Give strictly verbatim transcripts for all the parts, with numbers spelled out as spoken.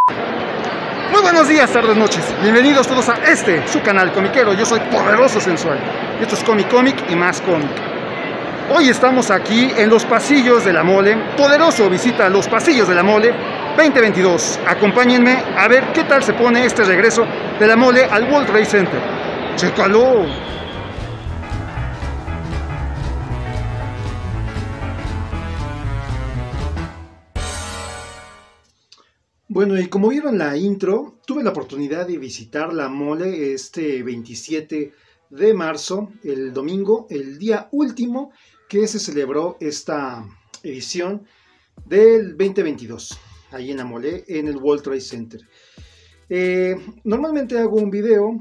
Muy buenos días, tardes, noches. Bienvenidos todos a este, su canal comiquero. Yo soy Poderoso Sensual. Y esto es Comic Comic y más cómic. Hoy estamos aquí en los pasillos de la Mole. Poderoso visita los pasillos de la Mole veinte veintidós. Acompáñenme a ver qué tal se pone este regreso de la Mole al World Trade Center. ¡Chécalo! Bueno, y como vieron la intro, tuve la oportunidad de visitar la Mole este veintisiete de marzo, el domingo, el día último que se celebró esta edición del veinte veintidós, ahí en la Mole, en el World Trade Center. Eh, normalmente hago un video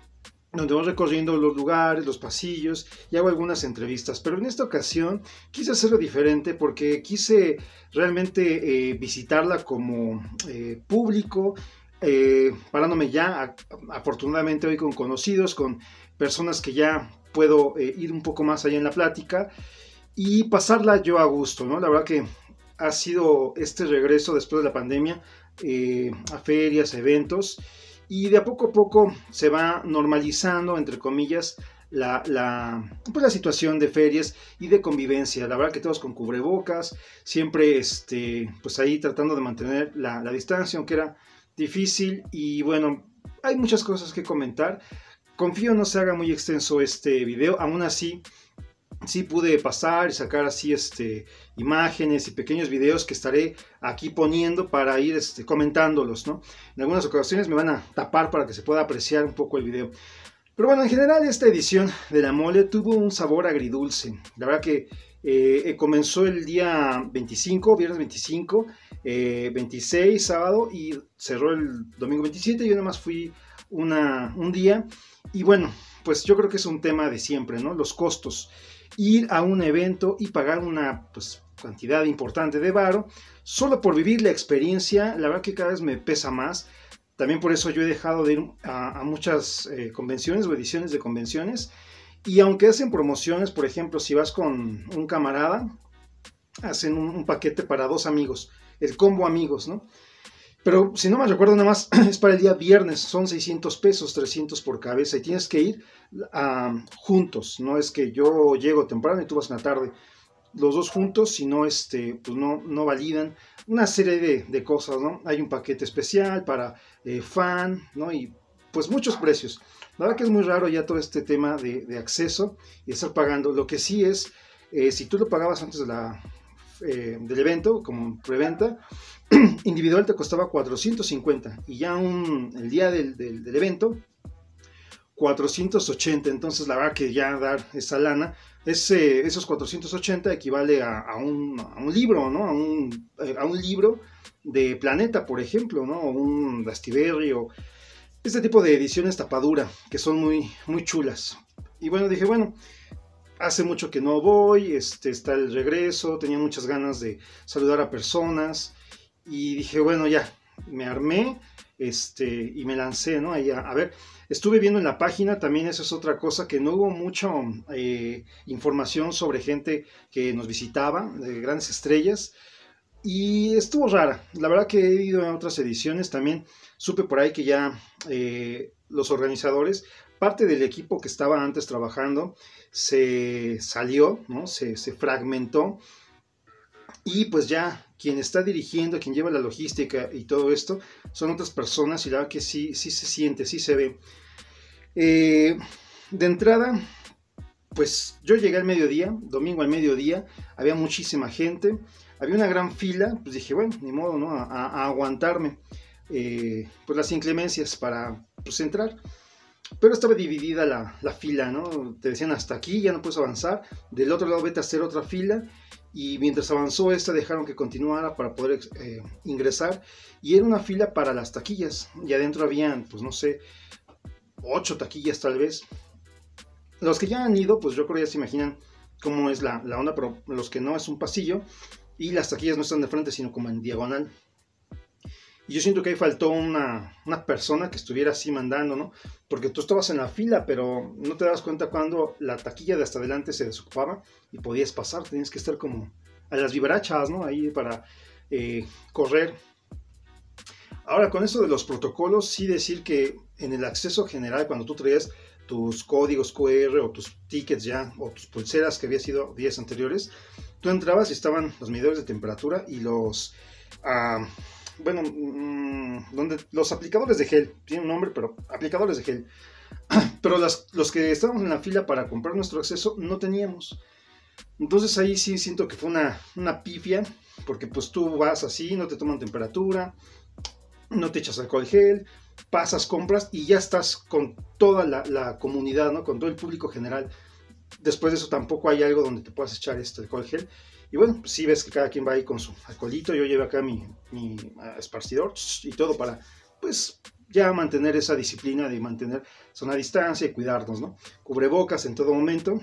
donde voy recorriendo los lugares, los pasillos y hago algunas entrevistas, pero en esta ocasión quise hacerlo diferente porque quise realmente eh, visitarla como eh, público, eh, parándome ya, a, afortunadamente hoy con conocidos, con personas que ya puedo eh, ir un poco más allá en la plática y pasarla yo a gusto, ¿no? La verdad que ha sido este regreso después de la pandemia eh, a ferias, eventos, y de a poco a poco se va normalizando, entre comillas, la, la, pues la situación de ferias y de convivencia. La verdad que todos con cubrebocas, siempre este, pues ahí tratando de mantener la, la distancia, aunque era difícil. Y bueno, hay muchas cosas que comentar. Confío no se haga muy extenso este video, aún así sí pude pasar y sacar así este, imágenes y pequeños videos que estaré aquí poniendo para ir este, comentándolos, ¿no? En algunas ocasiones me van a tapar para que se pueda apreciar un poco el video. Pero bueno, en general esta edición de la Mole tuvo un sabor agridulce. La verdad que eh, comenzó el día veinticinco, viernes veinticinco, eh, veintiséis, sábado, y cerró el domingo veintisiete. Yo nada más fui una, un día. Y bueno, pues yo creo que es un tema de siempre, ¿no? Los costos. Ir a un evento y pagar una pues, cantidad importante de varo solo por vivir la experiencia, la verdad que cada vez me pesa más. También por eso yo he dejado de ir a, a muchas eh, convenciones o ediciones de convenciones, y aunque hacen promociones, por ejemplo, si vas con un camarada, hacen un, un paquete para dos amigos, el combo amigos, ¿no? Pero si no me recuerdo, nada más es para el día viernes, son seiscientos pesos, trescientos por cabeza, y tienes que ir uh, juntos, no es que yo llego temprano y tú vas en la tarde, los dos juntos, si no, este, pues no, no validan una serie de, de cosas, ¿no? Hay un paquete especial para eh, fan, ¿no? Y pues muchos precios. La verdad que es muy raro ya todo este tema de, de acceso y estar pagando. Lo que sí es, eh, si tú lo pagabas antes de la, eh, del evento, como preventa, individual te costaba cuatrocientos cincuenta y ya un, el día del, del, del evento cuatrocientos ochenta. Entonces la verdad que ya dar esa lana, ese, esos cuatrocientos ochenta equivale a, a, un, a un libro, ¿no? A un, a un libro de Planeta, por ejemplo, ¿no? O un Rastiberry o este tipo de ediciones tapadura que son muy, muy chulas. Y bueno, dije, bueno, hace mucho que no voy, este, está el regreso, tenía muchas ganas de saludar a personas. Y dije, bueno, ya, me armé este, y me lancé, ¿no? Ahí a, a ver, estuve viendo en la página, también eso es otra cosa, que no hubo mucha eh, información sobre gente que nos visitaba, de grandes estrellas, y estuvo rara. La verdad que he ido a otras ediciones, también supe por ahí que ya eh, los organizadores, parte del equipo que estaba antes trabajando, se salió, ¿no? Se, se fragmentó. Y pues ya quien está dirigiendo, quien lleva la logística y todo esto, son otras personas, y la verdad que sí, sí se siente, sí se ve. Eh, de entrada, pues yo llegué al mediodía, domingo al mediodía, había muchísima gente, había una gran fila, pues dije, bueno, ni modo, ¿no? A, a aguantarme eh, pues las inclemencias para pues, entrar. Pero estaba dividida la, la fila, ¿no? Te decían hasta aquí, ya no puedes avanzar, del otro lado vete a hacer otra fila. Y mientras avanzó esta dejaron que continuara para poder eh, ingresar, y era una fila para las taquillas, y adentro habían, pues no sé, ocho taquillas tal vez. Los que ya han ido, pues yo creo ya se imaginan cómo es la, la onda, pero los que no, es un pasillo y las taquillas no están de frente sino como en diagonal. Y yo siento que ahí faltó una, una persona que estuviera así mandando, ¿no? Porque tú estabas en la fila, pero no te das cuenta cuando la taquilla de hasta adelante se desocupaba y podías pasar. Tenías que estar como a las vivarachas, ¿no? Ahí para eh, correr. Ahora, con esto de los protocolos, sí decir que en el acceso general, cuando tú traías tus códigos Q R o tus tickets ya, o tus pulseras que había sido días anteriores, tú entrabas y estaban los medidores de temperatura y los, uh, bueno, mmm, donde, los aplicadores de gel, tiene un nombre, pero aplicadores de gel. Pero las, los que estábamos en la fila para comprar nuestro acceso no teníamos. Entonces ahí sí siento que fue una, una pifia, porque pues tú vas así, no te toman temperatura, no te echas alcohol gel, pasas, compras y ya estás con toda la, la comunidad, ¿no? Con todo el público general. Después de eso tampoco hay algo donde te puedas echar este alcohol gel. Y bueno, pues sí ves que cada quien va ahí con su alcoholito. Yo llevo acá mi, mi uh, esparcidor y todo para, pues, ya mantener esa disciplina de mantener sana distancia y cuidarnos, ¿no? Cubrebocas en todo momento.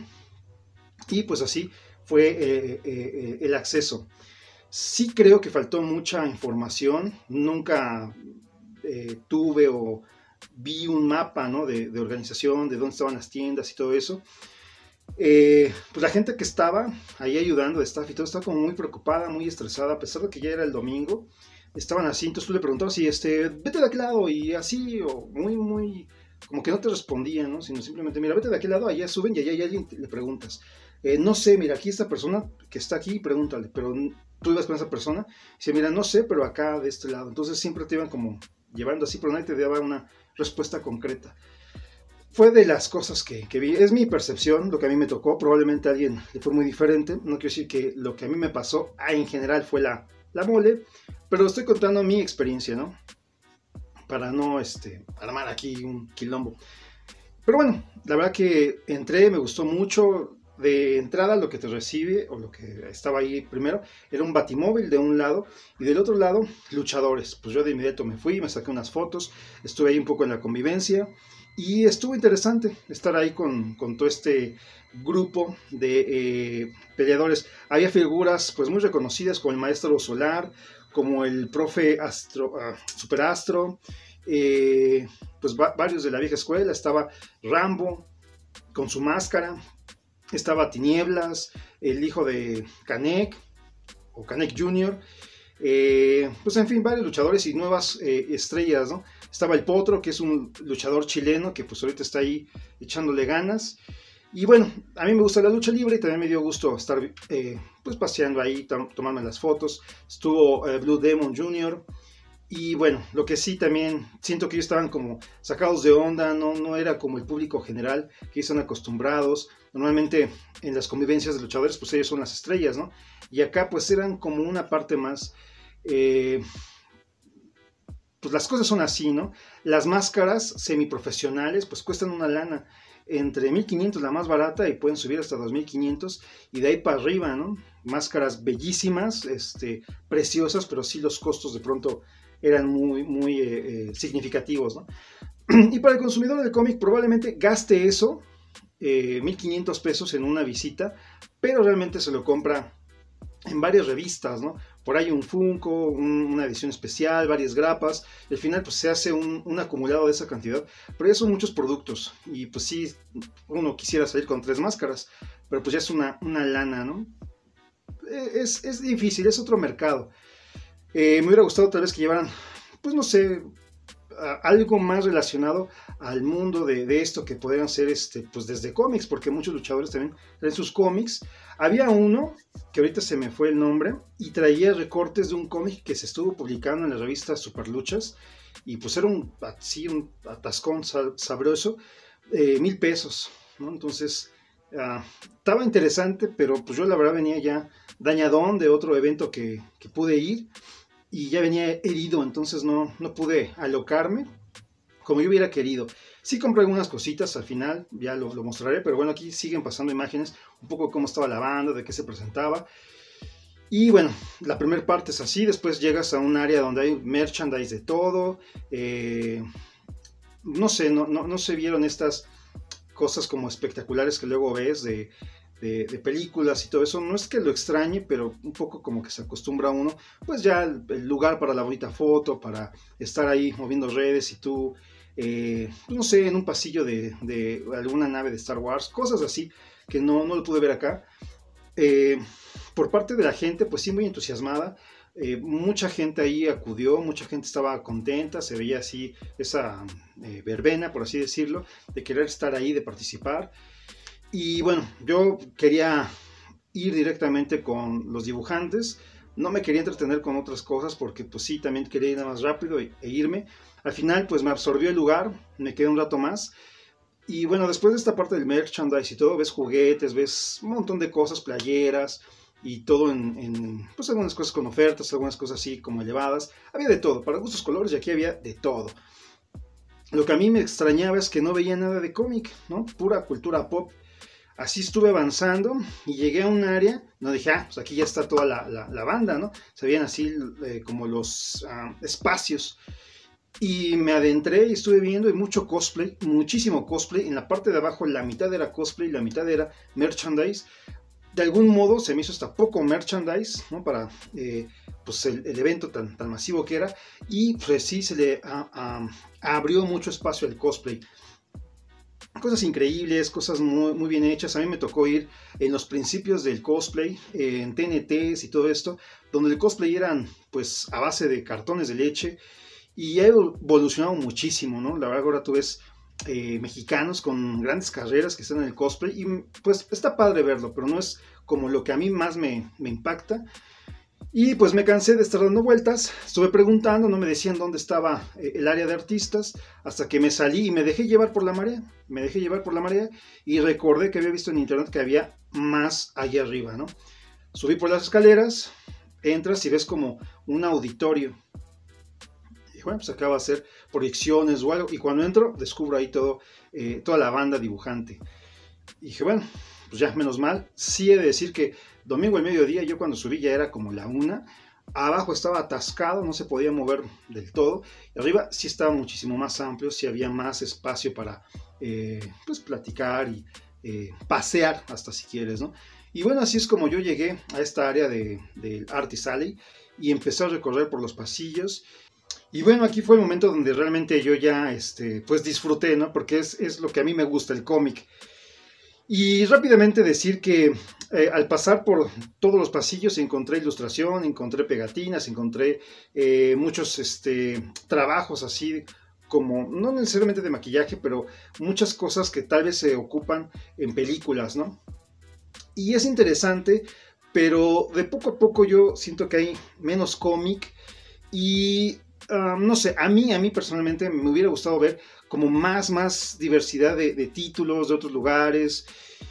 Y pues así fue eh, eh, el acceso. Sí creo que faltó mucha información. Nunca eh, tuve o vi un mapa, ¿no? de, de organización, de dónde estaban las tiendas y todo eso. Eh, pues la gente que estaba ahí ayudando de staff y todo estaba como muy preocupada, muy estresada, a pesar de que ya era el domingo. Estaban así, entonces tú le preguntabas y este, vete de aquel lado y así, o muy, muy, como que no te respondían, ¿no? Sino simplemente, mira, vete de aquel lado, allá suben y allá hay alguien, le preguntas. Eh, no sé, mira, aquí esta persona que está aquí, pregúntale, pero tú ibas con esa persona y dice, mira, no sé, pero acá de este lado. Entonces siempre te iban como llevando así, pero nadie te daba una respuesta concreta. Fue de las cosas que, que vi, es mi percepción, lo que a mí me tocó, probablemente a alguien le fue muy diferente, no quiero decir que lo que a mí me pasó ah, en general fue la, la mole, pero estoy contando mi experiencia, ¿no? Para no este, armar aquí un quilombo. Pero bueno, la verdad que entré, me gustó mucho. De entrada lo que te recibe, o lo que estaba ahí primero, era un batimóvil de un lado, y del otro lado, luchadores. Pues yo de inmediato me fui, me saqué unas fotos, estuve ahí un poco en la convivencia, y estuvo interesante estar ahí con, con todo este grupo de eh, peleadores. Había figuras pues muy reconocidas, como el Maestro Solar, como el profe Astro, uh, Superastro, eh, pues va, varios de la vieja escuela. Estaba Rambo con su máscara, estaba Tinieblas, el hijo de Canek, o Canek junior, eh, pues en fin, varios luchadores y nuevas eh, estrellas, ¿no? Estaba el Potro, que es un luchador chileno, que pues ahorita está ahí echándole ganas. Y bueno, a mí me gusta la lucha libre y también me dio gusto estar eh, pues paseando ahí, tomando las fotos. Estuvo eh, Blue Demon junior Y bueno, lo que sí también siento que ellos estaban como sacados de onda, no, no era como el público general que están acostumbrados. Normalmente en las convivencias de luchadores pues ellos son las estrellas, ¿no? Y acá pues eran como una parte más, eh, pues las cosas son así, ¿no? Las máscaras semiprofesionales pues cuestan una lana, entre mil quinientos la más barata y pueden subir hasta dos mil quinientos y de ahí para arriba, ¿no? Máscaras bellísimas, este, preciosas, pero sí los costos de pronto eran muy, muy eh, eh, significativos, ¿no? Y para el consumidor del cómic probablemente gaste eso, eh, mil quinientos pesos en una visita, pero realmente se lo compra en varias revistas, ¿no? Por ahí un Funko, un, una edición especial, varias grapas, y al final pues se hace un, un acumulado de esa cantidad, pero ya son muchos productos, y pues sí, uno quisiera salir con tres máscaras, pero pues ya es una, una lana, ¿no? Es, es difícil, es otro mercado. Eh, me hubiera gustado tal vez que llevaran, pues no sé, algo más relacionado al mundo de, de esto, que podrían ser este, pues desde cómics, porque muchos luchadores también traen sus cómics. Había uno, que ahorita se me fue el nombre, y traía recortes de un cómic que se estuvo publicando en la revista Superluchas, y pues era un, así, un atascón sabroso, eh, mil pesos, ¿no? Entonces, uh, estaba interesante, pero pues yo la verdad venía ya dañadón de otro evento que, que pude ir, y ya venía herido, entonces no, no pude alocarme como yo hubiera querido. Sí compré algunas cositas al final, ya lo, lo mostraré, pero bueno, aquí siguen pasando imágenes, un poco de cómo estaba la banda, de qué se presentaba. Y bueno, la primera parte es así, después llegas a un área donde hay merchandise de todo. Eh, no sé, no, no, no se vieron estas cosas como espectaculares que luego ves de... De, de películas y todo eso. No es que lo extrañe, pero un poco como que se acostumbra uno, pues ya el, el lugar para la bonita foto, para estar ahí moviendo redes y tú, eh, no sé, en un pasillo de, de alguna nave de Star Wars, cosas así que no, no lo pude ver acá. Eh, por parte de la gente, pues sí, muy entusiasmada. Eh, mucha gente ahí acudió, mucha gente estaba contenta, se veía así esa eh, verbena, por así decirlo, de querer estar ahí, de participar. Y bueno, yo quería ir directamente con los dibujantes, no me quería entretener con otras cosas porque pues sí, también quería ir más rápido e, e irme. Al final pues me absorbió el lugar, me quedé un rato más. Y bueno, después de esta parte del merchandise y todo, ves juguetes, ves un montón de cosas, playeras y todo en, en, pues algunas cosas con ofertas, algunas cosas así como elevadas. Había de todo, para gustos colores, y aquí había de todo. Lo que a mí me extrañaba es que no veía nada de cómic, ¿no? Pura cultura pop. Así estuve avanzando y llegué a un área, no dije, ah, pues aquí ya está toda la, la, la banda, ¿no? Se veían así eh, como los uh, espacios. Y me adentré y estuve viendo y mucho cosplay, muchísimo cosplay. En la parte de abajo la mitad era cosplay, la mitad era merchandise. De algún modo se me hizo hasta poco merchandise, ¿no? Para eh, pues el, el evento tan, tan masivo que era. Y pues sí se le a, a, abrió mucho espacio al cosplay. Cosas increíbles, cosas muy, muy bien hechas. A mí me tocó ir en los principios del cosplay, eh, en T N Ts y todo esto, donde el cosplay eran pues a base de cartones de leche. Y ha evolucionado muchísimo, ¿no? La verdad ahora tú ves eh, mexicanos con grandes carreras que están en el cosplay y pues está padre verlo, pero no es como lo que a mí más me, me impacta. Y pues me cansé de estar dando vueltas, estuve preguntando, no me decían dónde estaba eh, el área de artistas, hasta que me salí y me dejé llevar por la marea, me dejé llevar por la marea y recordé que había visto en internet que había más allá arriba, ¿no? Subí por las escaleras, entras y ves como un auditorio. Y bueno, pues acaba de hacer proyecciones o algo. Y cuando entro, descubro ahí todo, eh, toda la banda dibujante. Y dije, bueno, pues ya menos mal. Sí he de decir que domingo al mediodía, yo cuando subí ya era como la una. Abajo estaba atascado, no se podía mover del todo. Y arriba sí estaba muchísimo más amplio, sí había más espacio para eh, pues platicar y eh, pasear hasta si quieres, ¿no? Y bueno, así es como yo llegué a esta área del de Artist Alley y empecé a recorrer por los pasillos. Y bueno, aquí fue el momento donde realmente yo ya, este, pues disfruté, ¿no? Porque es, es lo que a mí me gusta, el cómic. Y rápidamente decir que eh, al pasar por todos los pasillos encontré ilustración, encontré pegatinas, encontré eh, muchos este, trabajos así como, no necesariamente de maquillaje, pero muchas cosas que tal vez se ocupan en películas, ¿no? Y es interesante, pero de poco a poco yo siento que hay menos cómic y... Uh, no sé, a mí, a mí personalmente me hubiera gustado ver como más, más diversidad de, de títulos de otros lugares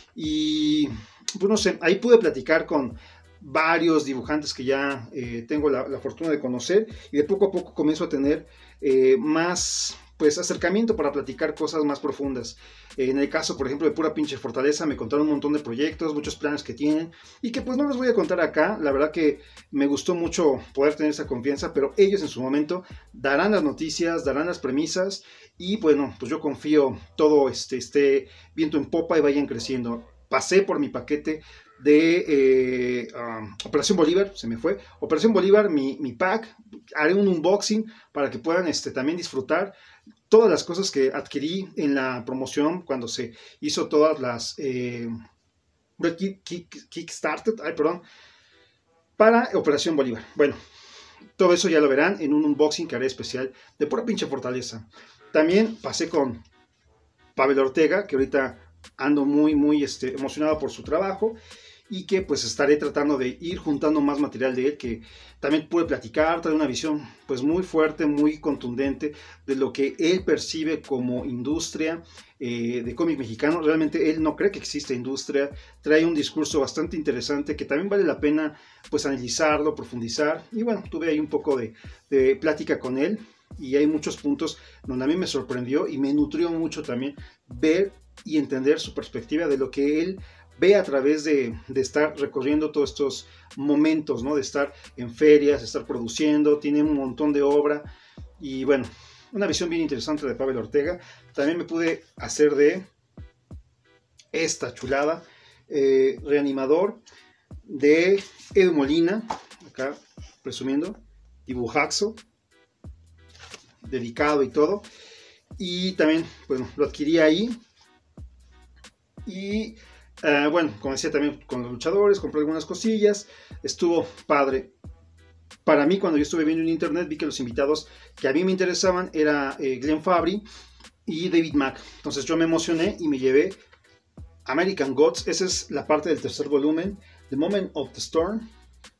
y pues no sé, ahí pude platicar con varios dibujantes que ya eh, tengo la, la fortuna de conocer y de poco a poco comienzo a tener eh, más pues acercamiento para platicar cosas más profundas. Eh, en el caso, por ejemplo, de Pura Pinche Fortaleza, me contaron un montón de proyectos, muchos planes que tienen y que pues no les voy a contar acá. La verdad que me gustó mucho poder tener esa confianza, pero ellos en su momento darán las noticias, darán las premisas y bueno, pues yo confío todo este, esté viento en popa y vayan creciendo. Pasé por mi paquete de eh, um, Operación Bolívar, se me fue, Operación Bolívar, mi, mi pack, haré un unboxing para que puedan este, también disfrutar todas las cosas que adquirí en la promoción cuando se hizo todas las eh, kick, kick, Kickstarter, ay, perdón, para Operación Bolívar. Bueno, todo eso ya lo verán en un unboxing que haré especial de Pura Pinche Fortaleza. También pasé con Pavel Ortega, que ahorita ando muy, muy este, emocionado por su trabajo y que pues estaré tratando de ir juntando más material de él, que también pude platicar, trae una visión pues muy fuerte, muy contundente de lo que él percibe como industria eh, de cómic mexicano. Realmente él no cree que exista industria, trae un discurso bastante interesante que también vale la pena pues analizarlo, profundizar y bueno, tuve ahí un poco de, de plática con él y hay muchos puntos donde a mí me sorprendió y me nutrió mucho también ver y entender su perspectiva de lo que él ve a través de, de estar recorriendo todos estos momentos, ¿no? De estar en ferias, de estar produciendo, tiene un montón de obra y bueno, una visión bien interesante de Pavel Ortega. También me pude hacer de esta chulada, eh, Reanimador de Edu Molina, acá presumiendo, dibujaxo, dedicado y todo, y también, bueno, lo adquirí ahí y Uh, bueno, como decía también con los luchadores, compré algunas cosillas, estuvo padre. para mí, cuando yo estuve viendo en internet, vi que los invitados que a mí me interesaban era eh, Glenn Fabry y David Mack. Entonces yo me emocioné y me llevé American Gods. Esa es la parte del tercer volumen, The Moment of the Storm,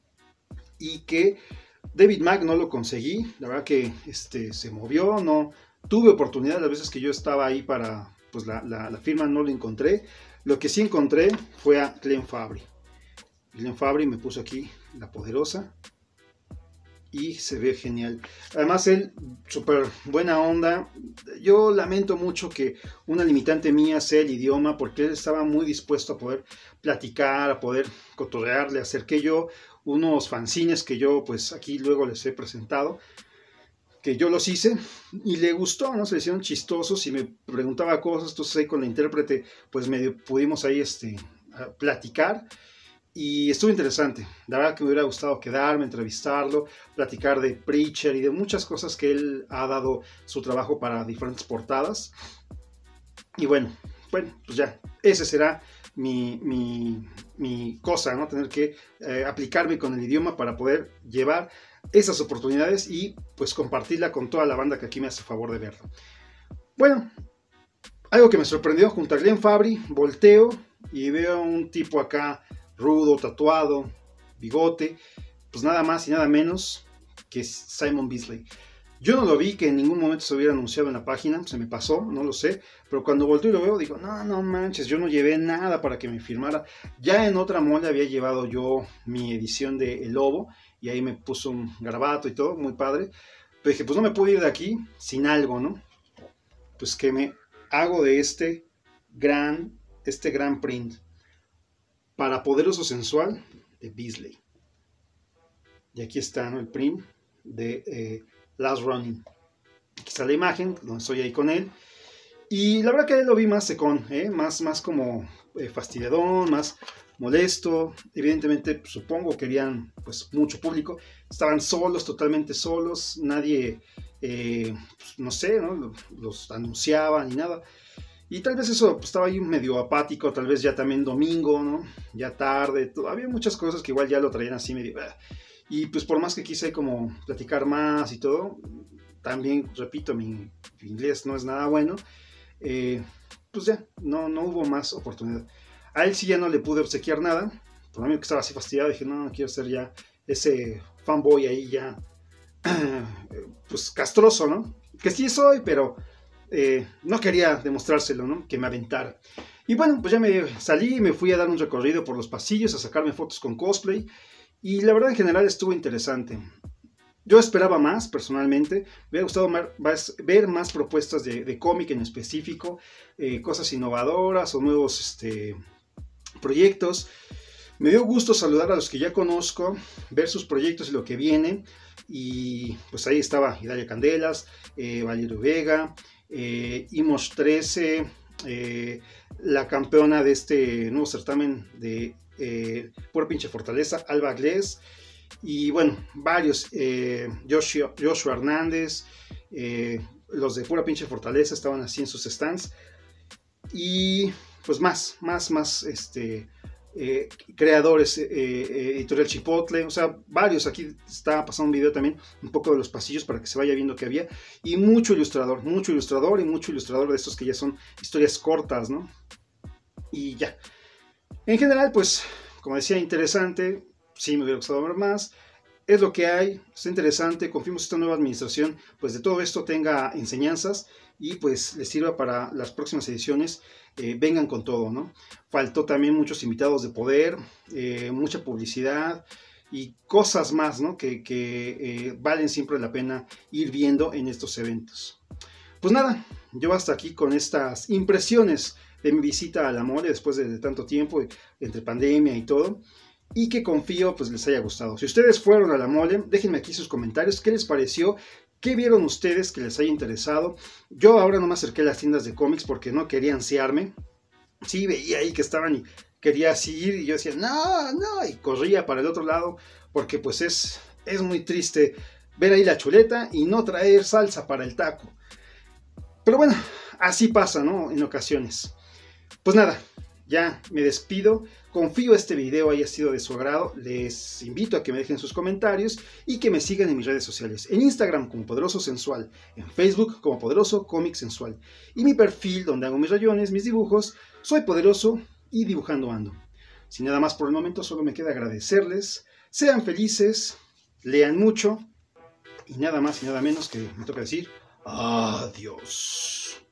y que David Mack no lo conseguí. La verdad que este, se movió, no tuve oportunidad. Las veces que yo estaba ahí para pues la, la, la firma no lo encontré. Lo que sí encontré fue a Glenn Fabry. Glenn Fabry me puso aquí La Poderosa y se ve genial. Además él, súper buena onda. Yo lamento mucho que una limitante mía sea el idioma, porque él estaba muy dispuesto a poder platicar, a poder cotorrear. Le acerqué yo unos fanzines que yo pues aquí luego les he presentado, que yo los hice y le gustó, ¿no? Se le hicieron chistosos y me preguntaba cosas. Entonces ahí con la intérprete pues medio pudimos ahí este, platicar. Y estuvo interesante. La verdad que me hubiera gustado quedarme, entrevistarlo, platicar de Preacher y de muchas cosas que él ha dado su trabajo para diferentes portadas. Y bueno, bueno, pues ya, ese será mi, mi, mi cosa, ¿no? Tener que eh, aplicarme con el idioma para poder llevar esas oportunidades y pues compartirla con toda la banda que aquí me hace favor de verlo. Bueno, algo que me sorprendió, junto a Glenn Fabry, volteo y veo a un tipo acá rudo, tatuado, bigote, pues nada más y nada menos que Simon Bisley. Yo no lo vi que en ningún momento se hubiera anunciado en la página, se me pasó, no lo sé, pero cuando volteo y lo veo digo, no, no manches, yo no llevé nada para que me firmara. Ya en otra mole había llevado yo mi edición de El Lobo y ahí me puso un garabato y todo, muy padre, pero dije, pues no me puedo ir de aquí sin algo, ¿no? Pues que me hago de este gran, este gran print. Para Poderoso Sensual de Bisley. Y aquí está, ¿no? El print de eh, Last Running. Aquí está la imagen, donde estoy ahí con él. Y la verdad que lo vi más secón, ¿eh? más, más como eh, fastidiadón, más molesto. Evidentemente, pues, supongo querían pues, mucho público. Estaban solos, totalmente solos. Nadie, eh, pues, no sé, ¿no? los anunciaba ni nada. Y tal vez eso pues, estaba ahí medio apático, tal vez ya también domingo, ¿no? Ya tarde, había muchas cosas que igual ya lo traían así medio... Y pues por más que quise como platicar más y todo, también, repito, mi inglés no es nada bueno, eh, pues ya, no, no hubo más oportunidad. A él sí ya no le pude obsequiar nada, por lo menos que estaba así fastidiado, dije, no, no quiero ser ya ese fanboy ahí ya, pues castroso, ¿no? Que sí soy, pero... Eh, no quería demostrárselo, ¿no? Que me aventara. Y bueno, pues ya me salí y me fui a dar un recorrido por los pasillos, a sacarme fotos con cosplay. Y la verdad en general estuvo interesante. Yo esperaba más, personalmente. Me hubiera gustado más, ver más propuestas de, de cómic en específico, eh, cosas innovadoras o nuevos este, proyectos. Me dio gusto saludar a los que ya conozco, ver sus proyectos y lo que viene. Y pues ahí estaba Idalia Candelas, eh, Valerio Vega, eh, Imos trece, eh, la campeona de este nuevo certamen de eh, Pura Pinche Fortaleza, Alba Glés, y bueno, varios, eh, Joshua, Joshua Hernández, eh, los de Pura Pinche Fortaleza estaban así en sus stands, y pues más, más, más, este... Eh, creadores, eh, eh, Editorial Chipotle, o sea, varios. Aquí está pasando un video también, un poco de los pasillos para que se vaya viendo que había, y mucho ilustrador, mucho ilustrador y mucho ilustrador de estos que ya son historias cortas, ¿no? Y ya. En general, pues, como decía, interesante, sí me hubiera gustado ver más, es lo que hay, es interesante, confiamos que esta nueva administración, pues de todo esto tenga enseñanzas y pues les sirva para las próximas ediciones, eh, vengan con todo, ¿no? Faltó también muchos invitados de poder, eh, mucha publicidad y cosas más, ¿no? Que, que eh, valen siempre la pena ir viendo en estos eventos. Pues nada, yo hasta aquí con estas impresiones de mi visita a la mole después de, de tanto tiempo, entre pandemia y todo, y que confío pues les haya gustado. Si ustedes fueron a la mole, déjenme aquí sus comentarios, qué les pareció. ¿Qué vieron ustedes que les haya interesado? Yo ahora no me acerqué a las tiendas de cómics porque no quería ansiarme. Sí, veía ahí que estaban y quería así ir y yo decía, no, no, y corría para el otro lado porque pues es, es muy triste ver ahí la chuleta y no traer salsa para el taco. Pero bueno, así pasa, ¿no? En ocasiones. Pues nada, Ya me despido, confío este video haya sido de su agrado, les invito a que me dejen sus comentarios y que me sigan en mis redes sociales, en Instagram como Poderoso Sensual, en Facebook como Poderoso Cómic Sensual y mi perfil donde hago mis rayones, mis dibujos, Soy Poderoso y dibujando ando. Sin nada más por el momento, solo me queda agradecerles, sean felices, lean mucho y nada más y nada menos que me toca decir adiós.